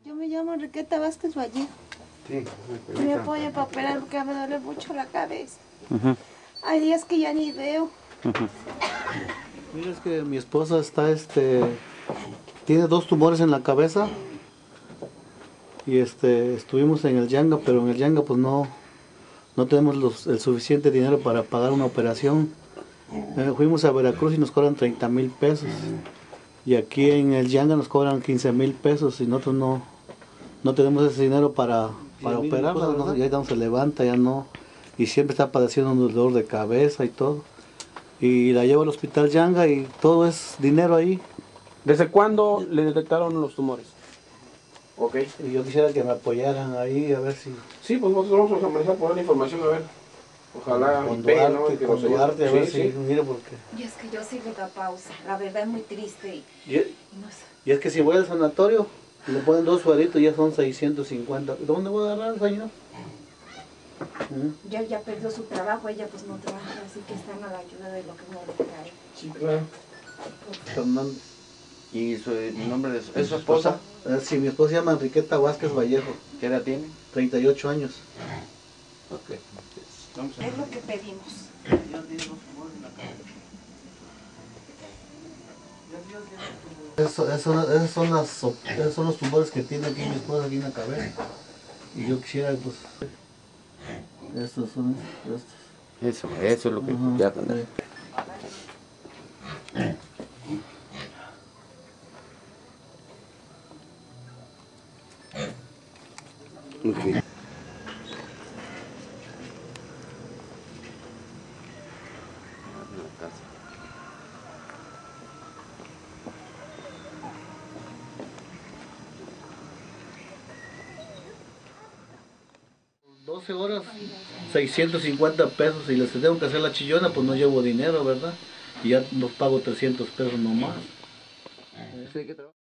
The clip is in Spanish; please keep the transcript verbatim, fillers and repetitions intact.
Yo me llamo Enriqueta Vázquez Vallejo. Sí, Me apoya para operar porque me duele mucho la cabeza. Uh-huh. Hay días que ya ni veo. Uh-huh. Mira, es que mi esposa está, este, tiene dos tumores en la cabeza y este, estuvimos en el Yanga, pero en el Yanga pues no, no tenemos los, el suficiente dinero para pagar una operación. Eh, fuimos a Veracruz y nos cobran treinta mil pesos y aquí en el Yanga nos cobran quince mil pesos y nosotros no, no tenemos ese dinero para, para operarla, ¿no? Ya no se levanta, ya no, y siempre está padeciendo un dolor de cabeza y todo. Y la llevo al hospital Yanga y todo es dinero ahí. ¿Desde cuándo le detectaron los tumores? Ok. Y yo quisiera que me apoyaran ahí, a ver si... Sí, pues nosotros vamos a comenzar por la información, a ver. Ojalá Con pegue, ¿no? Duarte, Que con nos ayude. Duarte, a ver Sí, si... sí. Mire, porque... Y es que yo sí le da pausa. La verdad es muy triste. Y, Y, y no sé. y es que si voy al sanatorio, le ponen dos sueritos y ya son seiscientos cincuenta. ¿Dónde voy a agarrar, señor? ¿Mm? Ya, ya perdió su trabajo, ella pues no trabaja, así que están a la ayuda de lo que uno le trae. Sí, claro. Fernando. ¿Y su, el nombre de su, ¿es su esposa? Eh, sí, mi esposa se llama Enriqueta Vázquez Vallejo, ¿Qué edad tiene? treinta y ocho años. Ok. Vamos a Es lo que pedimos. Eso, eso, esos, son las, op- esos son los tumores que tiene aquí mi esposa aquí en la cabeza. Y yo quisiera, pues... Estos son estos. Eso, eso es lo que Ajá, ya sí. Okay. doce horas, seiscientos cincuenta pesos, y les tengo que hacer la chillona, pues no llevo dinero, ¿verdad? Y ya nos pago trescientos pesos nomás.